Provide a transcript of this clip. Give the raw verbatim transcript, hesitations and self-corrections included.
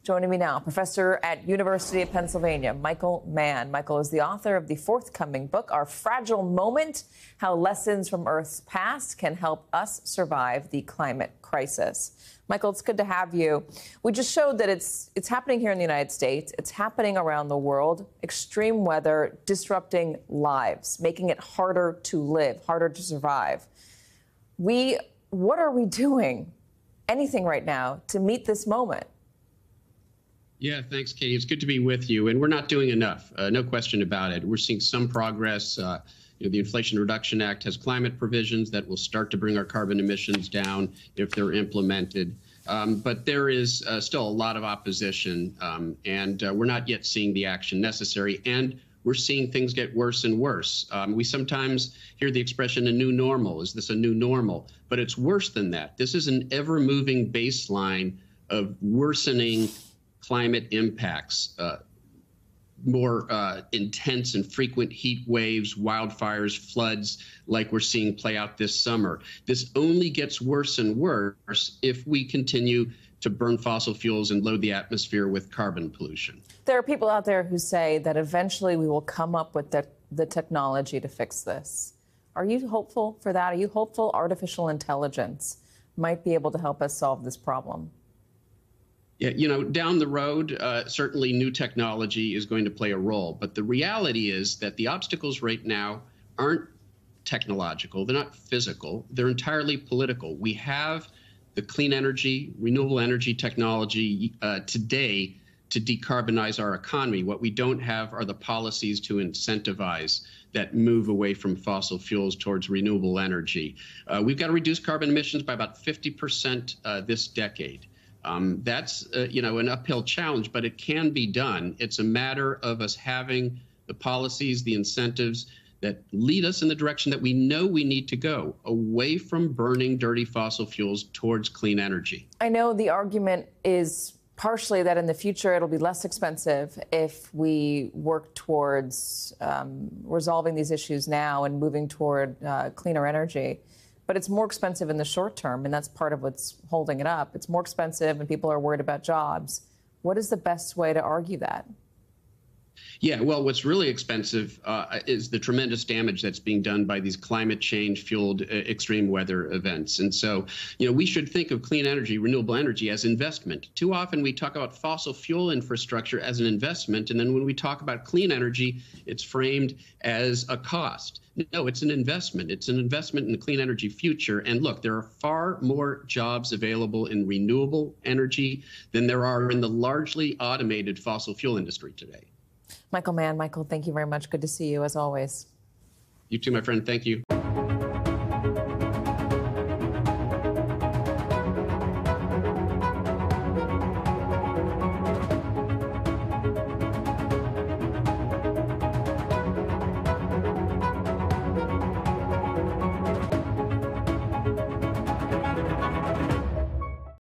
Joining me now, professor at University of Pennsylvania, Michael Mann. Michael is the author of the forthcoming book, Our Fragile Moment: How Lessons from Earth's Past Can Help Us Survive the Climate Crisis. Michael, it's good to have you. We just showed that it's it's happening here in the United States. It's happening around the world. Extreme weather disrupting lives, making it harder to live, harder to survive. We, what are we doing, anything right now, to meet this moment? Yeah, thanks, Katie. It's good to be with you. And we're not doing enough, uh, no question about it. We're seeing some progress. Uh, you know, the Inflation Reduction Act has climate provisions that will start to bring our carbon emissions down if they're implemented. Um, but there is uh, still a lot of opposition, um, and uh, we're not yet seeing the action necessary. And we're seeing things get worse and worse. Um, we sometimes hear the expression a new normal. Is this a new normal? But it's worse than that. This is an ever-moving baseline of worsening climate impacts, uh, more uh, intense and frequent heat waves, wildfires, floods, like we're seeing play out this summer. This only gets worse and worse if we continue to burn fossil fuels and load the atmosphere with carbon pollution. There are people out there who say that eventually we will come up with the, the technology to fix this. Are you hopeful for that? Are you hopeful artificial intelligence might be able to help us solve this problem? Yeah, you know, down the road, uh, certainly new technology is going to play a role. But the reality is that the obstacles right now aren't technological. They're not physical. They're entirely political. We have the clean energy, renewable energy technology uh, today to decarbonize our economy. What we don't have are the policies to incentivize that move away from fossil fuels towards renewable energy. Uh, we've got to reduce carbon emissions by about fifty percent uh, this decade. Um, that's, uh, you know, an uphill challenge, but it can be done. It's a matter of us having the policies, the incentives that lead us in the direction that we know we need to go, away from burning dirty fossil fuels towards clean energy. I know the argument is partially that in the future it'll be less expensive if we work towards um, resolving these issues now and moving toward uh, cleaner energy. But it's more expensive in the short term, and that's part of what's holding it up. It's more expensive, and people are worried about jobs. What is the best way to argue that? Yeah, well, what's really expensive uh, is the tremendous damage that's being done by these climate change-fueled uh, extreme weather events. And so, you know, we should think of clean energy, renewable energy, as investment. Too often we talk about fossil fuel infrastructure as an investment, and then when we talk about clean energy, it's framed as a cost. No, it's an investment. It's an investment in the clean energy future. And look, there are far more jobs available in renewable energy than there are in the largely automated fossil fuel industry today. Michael Mann, Michael, thank you very much. Good to see you, as always. You too, my friend. Thank you.